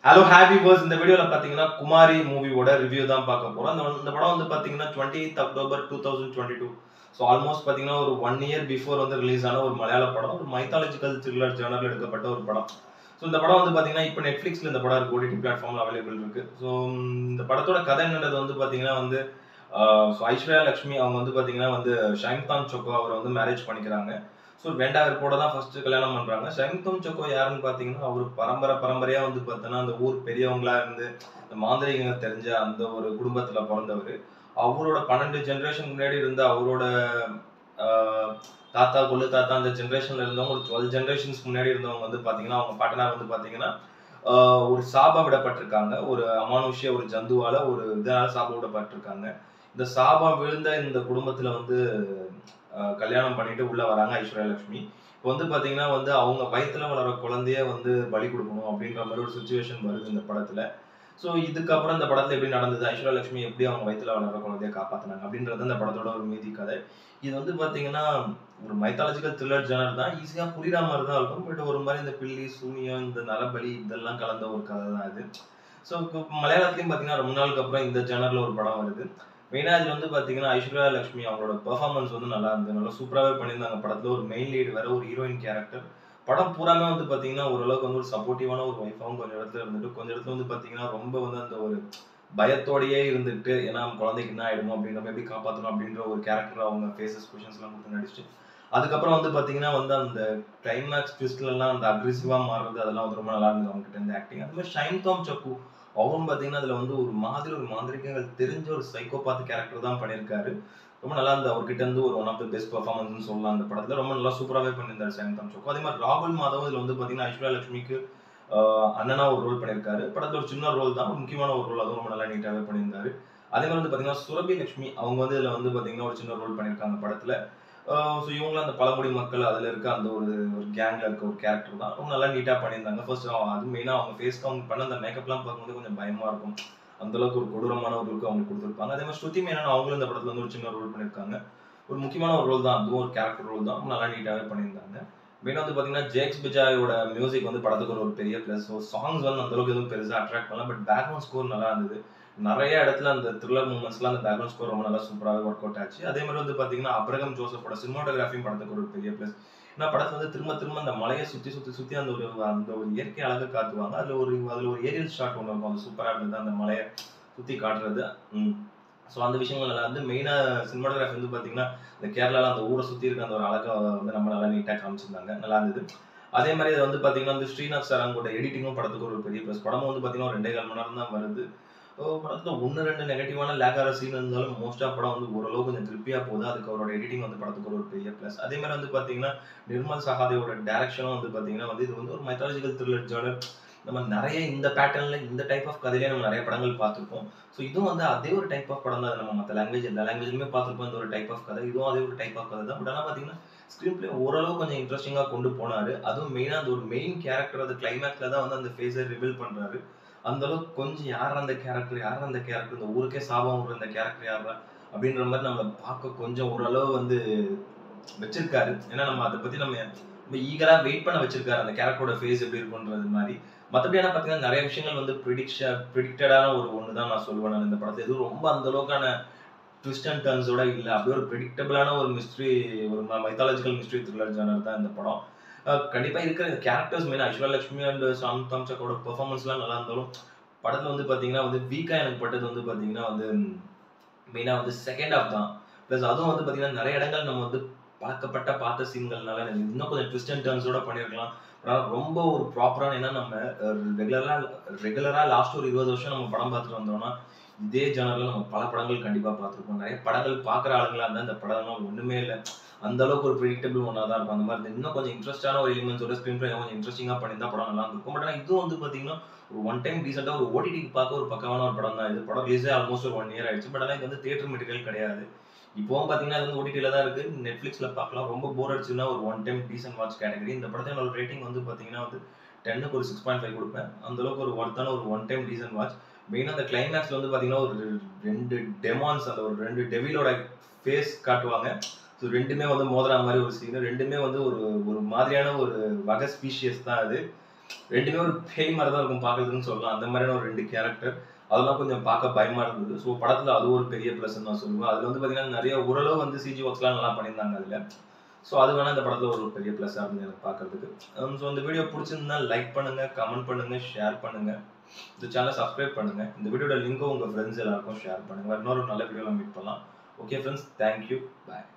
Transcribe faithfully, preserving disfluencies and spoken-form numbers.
Hello, happy viewers. In the video, Kumari movie review. The twentieth October twenty twenty-two. So almost one year before the release of a Malayalam mythological thriller genre. So the padam வந்து பாத்தீங்கன்னா இப்போ Netflixல இந்த படம் இருக்கு O T T பிளாட்ஃபார்ம்ல available இருக்கு. So இந்த படத்தோட கதை என்னது வந்து பாத்தீங்கன்னா வந்து சோ ஐஸ்வர்யா லட்சுமி அவங்க வந்து பாத்தீங்கன்னா வந்து ஷங்கர் சொக்கோ அவரை வந்து மேரேஜ் பண்ணிக்கிறாங்க. சோ வெண்டாவர் கூட தான் ஃபர்ஸ்ட் கல்யாணம் பண்றாங்க. ஷங்கர் சொக்கோ யாருன்னு பாத்தீங்கன்னா அவர் பரம்பரை பரம்பரையா வந்து பார்த்தனா அந்த ஊர் பெரியவங்களா இருந்து அந்த மாந்திரிகங்க தெரிஞ்ச அந்த ஒரு குடும்பத்துல பிறந்தவர். அவரோட பன்னிரண்டு ஜெனரேஷன் முன்னாடி இருந்த அவரோட தாத்தா கொள்ளு தாத்தா அந்த ஜெனரேஷன்ல இருந்தவங்க ஒரு டுவெல் ஜெனரேஷன்ஸ் முன்னாடி இருந்தவங்க வந்து பாத்தீங்கன்னா அவங்க பாட்டனார் வந்து பாத்தீங்கன்னா ஒரு சாபம் விடப்பட்டிருக்காங்க. ஒரு அமானுஷ்ய ஒரு ஜந்துவால ஒரு இதனால சாபம் விடப்பட்டிருக்காங்க. இந்த சாபம் விழுந்த இந்த குடும்பத்துல வந்து கல்யாணம் பண்ணிட்டு உள்ள வராங்க ஐஸ்வர்யா லட்சுமி. இப்போ வந்து பாத்தீங்கன்னா வந்து அவங்க வயிற்றுல வளர குழந்தைய வந்து பலி கொடுக்கணும் அப்படின்ற மாதிரி ஒரு சுச்சுவேஷன் வருது இந்த படத்துல. ஸோ இதுக்கப்புறம் இந்த படத்துல எப்படி நடந்தது, ஐஸ்வர்யா லட்சுமி எப்படி அவங்க வயிற்றுல வளர குழந்தைய காப்பாத்தினாங்க அப்படின்றது இந்த படத்தோட ஒரு மீதி கதை. இது வந்து பாத்தீங்கன்னா ஒரு மைத்தாலஜிக்கல் த்ரில்லர் ஜானர் தான், ஈஸியா புரியுற மாதிரி தான் இருக்கும். பட் ஒரு மாதிரி இந்த பில்லி சூனியம் இந்த நரபலி இதெல்லாம் கலந்த ஒரு கதை தான் இது. ஸோ மலையாளத்துலயும் பாத்தீங்கன்னா ரொம்ப நாளுக்கு அப்புறம் இந்த ஜானர்ல ஒரு படம் வருது. மெயினா இது வந்து பாத்தீங்கன்னா ஐஸ்வர்யா லட்சுமி அவங்களோட பெர்ஃபார்மன்ஸ் வந்து நல்லா இருந்தது, நல்லா சூப்பராகவே பண்ணியிருந்தாங்க. படத்துல ஒரு மெயின் லீடு வேற ஒரு ஹீரோயின் கேரக்டர். படம் பூராமே வந்து பாத்தீங்கன்னா ஓரளவுக்கு வந்து ஒரு சப்போர்ட்டிவான ஒரு ஒய்ஃபாவும் கொஞ்சம் இடத்துல இருந்துட்டு கொஞ்சம் இடத்துல வந்து பாத்தீங்கன்னா ரொம்ப வந்து அந்த ஒரு பயத்தோடையே இருந்துட்டு ஏன்னா குழந்தைக்கு என்ன ஆயிடுமோ அப்படின்னு நம்ம எப்படி காப்பாற்றணும் அப்படின்ற ஒரு கேரக்டர் அவங்க ஃபேஸஸ் கொஷன்ஸ் எல்லாம் கொடுத்து நடிச்சுட்டு அதுக்கப்புறம் வந்து பாத்தீங்கன்னா வந்து அந்த கிளைமேக்ஸ் ட்விஸ்ட்ல எல்லாம் அந்த அக்ரெசிவா மாறுறது அதெல்லாம் வந்து ரொம்ப நல்லா இருந்தது அவங்க கிட்ட இருந்து ஆக்டிங். அது மாதிரி ஷங்கர் சொக்கோ அவரும் பாத்தீங்கன்னா அதுல வந்து ஒரு மாதிரி ஒரு மாந்திரிகங்கள் தெரிஞ்ச ஒரு சைக்கோபாத் கேரக்டர் தான் பண்ணியிருக்காரு. ரொம்ப நல்லா இருந்தது. அவர்கிட்ட இருந்து ஒரு one of the best performance சொல்லலாம் அந்த படத்துல. ரொம்ப நல்லா சூப்பராகவே பண்ணியிருந்தாரு ஷங்கர் சொக்கோ. அதே மாதிரி ராகுல் மாதவ் இதுல வந்து பாத்தீங்கன்னா ஐஸ்வர்யா லட்சுமிக்கு அண்ணனா ஒரு ரோல் பண்ணியிருக்காரு. படத்துல ஒரு சின்ன ரோல் தான், முக்கியமான ஒரு ரோல், அதுவும் ரொம்ப நல்லா நீட்டாவே பண்ணியிருந்தாரு. அதே மாதிரி வந்து பாத்தீங்கன்னா சுரபி லட்சுமி அவங்க வந்து இதுல வந்து பாத்தீங்கன்னா ஒரு சின்ன ரோல் பண்ணியிருக்காங்க படத்துல. ஸோ இவங்களும் அந்த பழங்குடி மக்கள் அதில் இருக்க அந்த ஒரு ஒரு கேங்ல இருக்க ஒரு கேரக்டர் தான் ரொம்ப நல்லா நீட்டாக பண்ணியிருந்தாங்க. ஃபர்ஸ்ட் அது மெயினாக அவங்க ஃபேஸ்க்கு அவங்க பண்ண அந்த மேக்கப்லாம் பார்க்கும்போது கொஞ்சம் பயமா இருக்கும். அந்த அளவுக்கு ஒரு கொடூரமான ஒரு லுக்கு அவங்க கொடுத்துருப்பாங்க. அதே மாதிரி ஸ்ருதி மேனன் அவங்களும் இந்த படத்துல வந்து ஒரு சின்ன ரோல் பண்ணியிருக்காங்க. ஒரு முக்கியமான ஒரு ரோல் தான், அதுவும் ஒரு கேரக்டர் ரோல் தான், நல்லா நீட்டாகவே பண்ணியிருந்தாங்க. மெயினாக வந்து பார்த்தீங்கன்னா ஜேக்ஸ் பிஜாயோட மியூசிக் வந்து படத்துக்கு ஒரு பெரிய பிளஸ். ஸோ சாங்ஸ் வந்து அந்த அளவுக்கு எதுவும் பெருசாக அட்ராக்ட் பண்ணலாம், பட் பேக்ரவுண்ட் ஸ்கோர் நல்லா இருந்தது. நிறைய இடத்துல அந்த த்ரில்லர் மூமெண்ட்ஸ்லாம் அந்த பேக்ரவுண்ட் ஸ்கோர் ரொம்ப நல்லா சூப்பராகவே ஒர்க் அவுட் ஆச்சு. அதே மாதிரி வந்து பாத்தீங்கன்னா அப்ரகம் ஜோசப்போட சினிமாட்டோகிராஃபியும் படத்துக்கு ஒரு பெரிய பிளஸ். ஏன்னா படத்துல வந்து திரும்ப திரும்ப அந்த மலையை சுத்தி சுத்தி சுத்தி அந்த ஒரு அந்த ஒரு இயற்கை அழகை காட்டுவாங்க. அதுல ஒரு அதுல ஒரு ஏரியல் ஷாட் ஒன்று இருக்கும், அது சூப்பரா இருந்தது அந்த மலையை சுத்தி காட்டுறது. ம் ஸோ அந்த விஷயங்கள் நல்லா இருந்து. மெயினா சினிமாட்டோகிராஃபி வந்து பாத்தீங்கன்னா இந்த கேரளால அந்த ஊரை சுத்தி இருக்க அந்த ஒரு அழகை வந்து நம்ம நல்லா நீட்டாக காமிச்சிருந்தாங்க, நல்லா இருந்தது. அதே மாதிரி இது வந்து பாத்தீங்கன்னா வந்து ஸ்ரீநாத் சாரங்கோட எடிட்டிங்கும் படத்துக்கு ஒரு பெரிய பிளஸ். படமும் வந்து பாத்தீங்கன்னா ஒரு ரெண்டே கால் மணி நேரம் தான் வருது. படத்துல ஒன்னு ரெண்டு நெகட்டிவான லேக்கார சீன் இருந்தாலும் மோஸ்டா படம் வந்து ஓரளவு கொஞ்சம் திருப்தியா போகுது. அதுக்கு அவரோட எடிட்டிங் வந்து படத்துக்கு ஒரு பெரிய பிளஸ். அதே மாதிரி வந்து பாத்தீங்கன்னா நிர்மல் சகாதேவோட டைரக்ஷனும் வந்து பாத்தீங்கன்னா வந்து இது வந்து ஒரு மைத்தாலஜிக்கல் த்ரில்லர் ஜானர். நம்ம நிறைய இந்த பேட்டர்ன்ல இந்த டைப் ஆஃப் கதையிலே நம்ம நிறைய படங்கள் பார்த்துருப்போம். ஸோ இதுவும் வந்து அதே ஒரு டைப் ஆஃப் படம் தான். நம்ம மற்ற லாங்குவேஜ் எல்லா லாங்குவேஜ்லுமே பார்த்துருப்போம் இந்த ஒரு டைப் ஆஃப் கதை. இதுவும் அதே ஒரு டைப் ஆஃப் கதை தான். பட் ஆனால் பார்த்தீங்கன்னா ஸ்க்ரீன் பிளே ஓரளவு கொஞ்சம் இன்ட்ரெஸ்டிங்காக கொண்டு போனாரு. அதுவும் மெயினாக அந்த ஒரு மெயின் கேரக்டர் அது கிளைமேக்ஸ்ல தான் வந்து அந்த ஃபேஸை ரிவீல் பண்றாரு. அந்த அளவுக்கு கொஞ்சம் யார் அந்த கேரக்டர் யார் அந்த கேரக்டர் இந்த ஊருக்கே சாபம் விடுற அந்த கேரக்டர் யாரா அப்படின்ற மாதிரி நம்ம பார்க்க கொஞ்சம் ஓரளவு வந்து வச்சிருக்காரு. ஏன்னா நம்ம அதை பத்தி நம்ம ரொம்ப ஈகரா வெயிட் பண்ண வச்சிருக்காரு அந்த கேரக்டரோட ஃபேஸ் எப்படி இருக்குன்றது மாதிரி. மற்றபடி என்ன பார்த்தீங்கன்னா நிறைய விஷயங்கள் வந்து ப்ரிடிக்ஷ ப்ரிடிக்டடான ஒரு ஒன்று தான் நான் சொல்லுவேன். நான் இந்த படத்தை எதுவும் ரொம்ப அந்த அளவுக்கான ட்விஸ்ட் அண்ட் டர்ன்ஸோட இல்லை, அப்படியே ஒரு ப்ரிடிக்டபிளான ஒரு மிஸ்ட்ரி, ஒரு மைத்தாலஜிக்கல் மிஸ்ட்ரி த்ரில்லர் ஜானர் தான் இந்த படம். கண்டிப்பா இருக்கிற கேரக்டர்ஸ் மெயினா ஐஸ்வர்யா லட்சுமி அண்ட் ஷங்கர் சொக்கோட பெர்ஃபார்மன்ஸ் எல்லாம் நல்லா இருந்தாலும் படத்துல வந்து பாத்தீங்கன்னா வந்து வீக்கா எனக்கு பட்டது வந்து பாத்தீங்கன்னா வந்து மெயினா வந்து செகண்ட் ஹாஃப் தான். பிளஸ் அதுவும் வந்து பாத்தீங்கன்னா நிறைய இடங்கள் நம்ம வந்து பார்க்கப்பட்ட பார்த்த சீன்கள்னால இன்னும் கொஞ்சம் ட்விஸ்ட் அண்ட் டர்ன்ஸோட பண்ணிருக்கலாம். ரொம்ப ஒரு ப்ராப்பரான ஏன்னா நம்ம ரெகுலரா ரெகுலரா லாஸ்ட் ஒரு இருபது வருஷம் நம்ம படம் பார்த்துட்டு வந்தோம்னா இதே ஜானர்ல நம்ம பல படங்கள் கண்டிப்பா பார்த்துருப்போம். நிறைய படங்கள் பாக்குற ஆளுங்களா இருந்தா இந்த படம்லாம் ஒண்ணுமே இல்லை, அந்த அளவுக்கு ஒரு ப்ரிடிக்டபிள் ஒன்னா தான் இருக்கும். அந்த மாதிரி இன்னும் கொஞ்சம் இன்ட்ரெஸ்டான ஒரு எலிமெண்ட்ஸோட ஸ்கிரீன் பிளே கொஞ்சம் இன்ட்ரெஸ்டிங்கா பண்ணியிருந்தா படம் நல்லா இருக்கும். பட் ஆனால் இதுவும் வந்து பாத்தீங்கன்னா ஒரு ஒன் டைம் ரீசெண்டா ஒரு ஓடிடிக்கு பார்க்க ஒரு பக்கமான ஒரு படம் தான். இது படம் ரிலீஸே ஆல்மோஸ்ட் ஒரு ஒன் இயர் ஆயிடுச்சு. பட் ஆனால் இது வந்து தியேட்டர் மெட்டீரியல் கிடையாது. இப்போவும் பாத்தீங்கன்னா இது வந்து ஓடிடில தான் இருக்கு, நெட்ஃபிளிக்ஸ்ல பார்க்கலாம். ரொம்ப போர் அடிச்சுன்னா ஒரு one time decent watch category. இந்த படத்தோட ஒரு ரேட்டிங் வந்து பாத்தீங்கன்னா வந்து டென்னுக்கு ஒரு சிக்ஸ் பாயிண்ட் ஃபைவ் கொடுப்பேன். அந்த அளவுக்கு ஒரு ஒர்த்தான ஒரு ஒன் டைம் டீசன்ட் வாட்ச். மெயினாக அந்த கிளைமேக்ஸ்ல வந்து பாத்தீங்கன்னா ஒரு ரெண்டு டெமான்ஸ் அந்த ஒரு ரெண்டு டெவிலோட ஃபேஸ் காட்டுவாங்க. ஸோ ரெண்டுமே வந்து மோதிர மாதிரி ஒரு சீன், ரெண்டுமே வந்து ஒரு ஒரு மாதிரியான ஒரு வகை ஸ்பீஷியஸ் தான் அது. ரெண்டுமே ஒரு பேய் மாதிரி தான் இருக்கும் பார்க்கறதுன்னு சொல்லலாம். அந்த மாதிரியான ஒரு ரெண்டு கேரக்டர். அதெல்லாம் கொஞ்சம் பார்க்க பயமா இருந்தது. ஸோ படத்துல அது ஒரு பெரிய ப்ளஸ்ன்னு நான் சொல்லுவேன். அதுல வந்து பார்த்தீங்கன்னா நிறைய ஓரளவு வந்து சிஜி ஒர்க்ஸ்லாம் நல்லா பண்ணியிருந்தாங்க அதுல. ஸோ அது வேணா இந்த படத்துல ஒரு பெரிய ப்ளஸ்ஸா இருந்தது எனக்கு பார்க்கறதுக்கு. ஸோ இந்த வீடியோ பிடிச்சிருந்தா லைக் பண்ணுங்க, கமெண்ட் பண்ணுங்க, ஷேர் பண்ணுங்க. இந்த சேனலை சப்ஸ்கிரைப் பண்ணுங்க. இந்த வீடியோட லிங்க்கும் உங்க ஃப்ரெண்ட்ஸ் எல்லாருக்கும் ஷேர் பண்ணுங்க. இன்னொரு நல்ல வீடியோல மீட் பண்ணலாம். ஓகே ஃப்ரெண்ட்ஸ், தேங்க்யூ, பாய்.